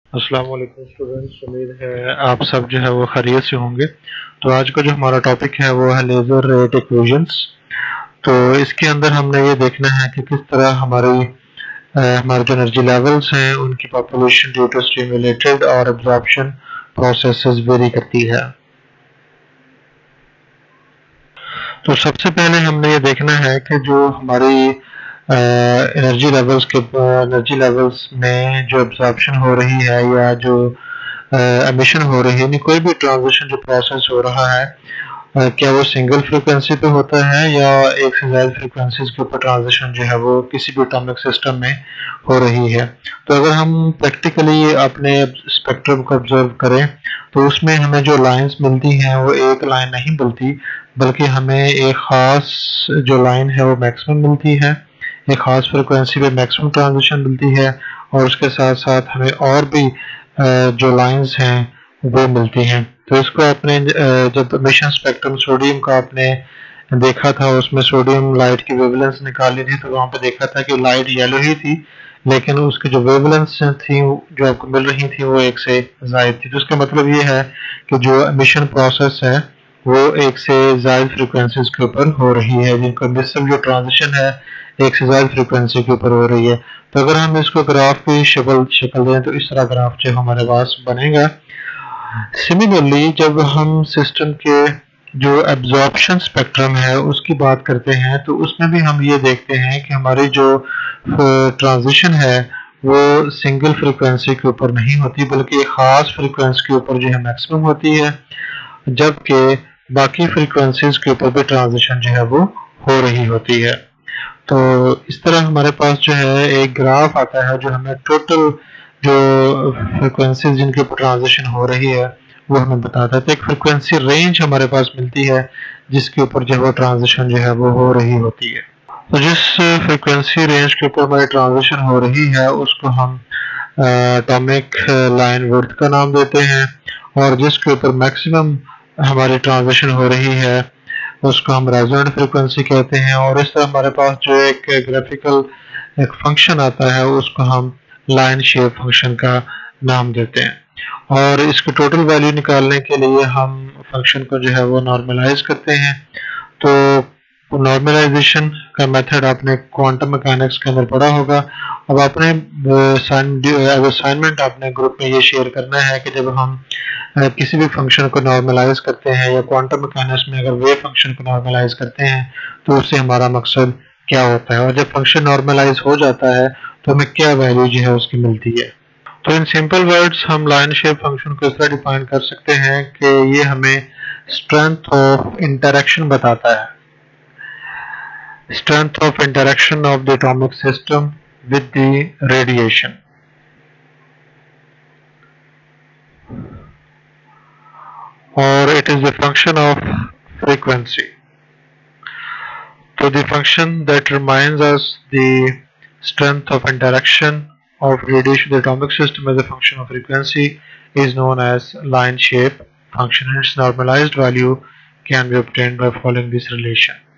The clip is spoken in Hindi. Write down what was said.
अस्सलाम वालेकुम स्टूडेंट्स, उम्मीद है आप सब जो है वो खैरियत से होंगे। तो आज का जो हमारा टॉपिक है वो है लेज़र रेट इक्वेशंस। तो इसके अंदर हमने ये देखना है कि किस तरह हमारे जो एनर्जी लेवल्स हैं उनकी पॉपुलेशन ड्यू टू स्टिमुलेटेड और एब्जॉर्प्शन प्रोसेसेस वेरी करती है। तो सबसे पहले हमने ये देखना है कि जो हमारी एनर्जी लेवल्स में जो एब्जॉर्प्शन हो रही है या जो एमिशन हो रही है, यानी कोई भी ट्रांजिशन जो प्रोसेस हो रहा है, क्या वो सिंगल फ्रीक्वेंसी पे होता है या एक से ज़्यादा फ्रीक्वेंसीज के ऊपर ट्रांजिशन जो है वो किसी भी एटॉमिक सिस्टम में हो रही है। तो अगर हम प्रैक्टिकली अपने स्पेक्ट्रम को ऑब्जर्व करें तो उसमें हमें जो लाइंस मिलती हैं वो एक लाइन नहीं मिलती, बल्कि हमें एक ख़ास जो लाइन है वो मैक्सिमम मिलती है, एक ख़ास फ्रिक्वेंसी पे मैक्सिमम ट्रांजिशन मिलती है, और उसके साथ साथ हमें और भी जो लाइंस हैं वो मिलती हैं। तो इसको आपने जब एमिशन स्पेक्ट्रम सोडियम का आपने देखा था, उसमें सोडियम लाइट की वेवलेंथ निकाली थी, तो वहाँ पे देखा था कि लाइट येलो ही थी, लेकिन उसकी जो वेवलेंथ थी जो आपको मिल रही थी वो एक से ज़ायद थी। तो इसका मतलब ये है कि जो एमिशन प्रोसेस है वो एक से ज़ायद फ्रिक्वेंसीज के ऊपर हो रही है, जिनका मिसल जो ट्रांजिशन है एक से ज़्यादा फ्रिक्वेंसी के ऊपर हो रही है। तो अगर हम इसको ग्राफ की शक्ल दें तो इस तरह ग्राफ जो हमारे पास बनेगा। सिमिलरली जब हम सिस्टम के जो एब्जॉर्प्शन स्पेक्ट्रम है उसकी बात करते हैं तो उसमें भी हम ये देखते हैं कि हमारी जो ट्रांजिशन है वो सिंगल फ्रिक्वेंसी के ऊपर नहीं होती, बल्कि एक ख़ास फ्रिक्वेंसी के ऊपर जो है मैक्सिमम होती है, जबकि बाकी फ्रिक्वेंसीज के ऊपर भी ट्रांजिशन जो है वो हो रही होती है। तो इस तरह हमारे पास जो है एक ग्राफ आता है जो हमें टोटल जो फ्रिक्वेंसीज जिनके ऊपर ट्रांजिशन हो रही है वो हमें बताता है। तो एक फ्रिक्वेंसी रेंज हमारे पास मिलती है जिसके ऊपर जो है वो ट्रांजिशन जो है वो हो रही होती है। तो जिस फ्रिक्वेंसी रेंज के ऊपर हमारी ट्रांजिशन हो रही है उसको हम एटॉमिक लाइन विड्थ का नाम देते हैं, और जिसके ऊपर मैक्सिमम हमारी ट्रांजिशन हो रही है उसको हम रेजोनेंट फ्रीक्वेंसी कहते हैं। और इस तरह हमारे पास जो एक ग्राफिकल एक फंक्शन आता है उसको हम लाइन शेप फंक्शन का नाम देते हैं, और इसकी टोटल वैल्यू निकालने के लिए हम फंक्शन को जो है वो नॉर्मलाइज करते हैं। तो नॉर्मलाइजेशन का मेथड आपने क्वांटम मैकेनिक्स के अंदर पढ़ा होगा। अब आपने असाइनमेंट आपने ग्रुप में ये शेयर करना है कि जब हम किसी भी फंक्शन को नॉर्मलाइज करते हैं या क्वांटम मैकेनिक्स में अगर वेव फंक्शन को नॉर्मलाइज करते हैं तो उससे हमारा मकसद क्या होता है, और जब फंक्शन नॉर्मलाइज हो जाता है तो हमें क्या वैल्यू जो है उसकी मिलती है। तो इन सिंपल वर्ड्स हम लाइन शेप फंक्शन को इस तरह डिफाइन कर सकते हैं कि ये हमें स्ट्रेंथ ऑफ इंटरेक्शन बताता है, strength of interaction of the atomic system with the radiation, or it is a function of frequency. So the function that determines us the strength of interaction of radiation in the atomic system as a function of frequency is known as line shape function, and its normalized value can be obtained by following this relation.